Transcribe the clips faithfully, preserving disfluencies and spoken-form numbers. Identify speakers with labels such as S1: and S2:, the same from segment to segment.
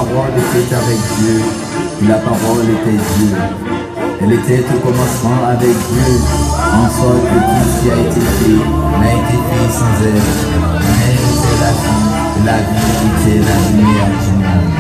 S1: parole était avec Dieu, et la parole était Dieu. Elle était au commencement avec Dieu, en sorte que tout ce qui a été fait n'a été fait sans elle. Mais elle était la vie, et la vie était la lumière du monde.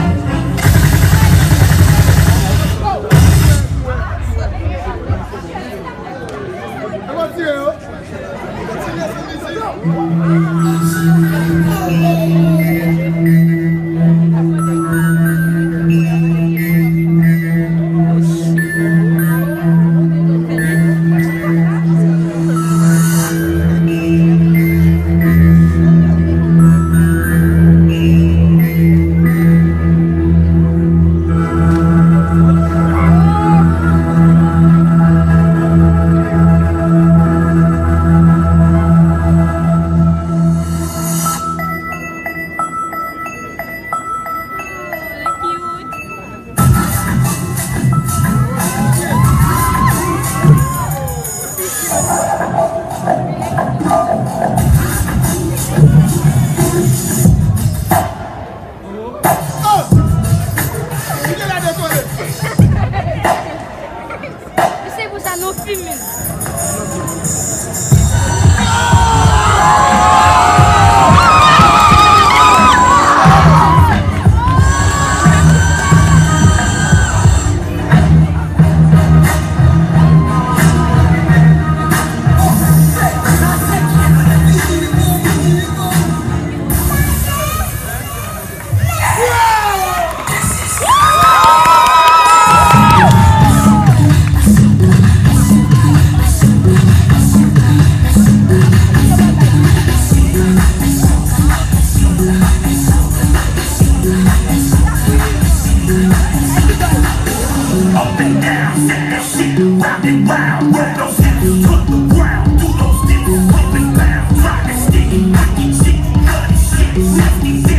S2: Round and round, roll those hips to the ground, do those dips, up and down, try to stick it, wicked shit, cut shit, nasty.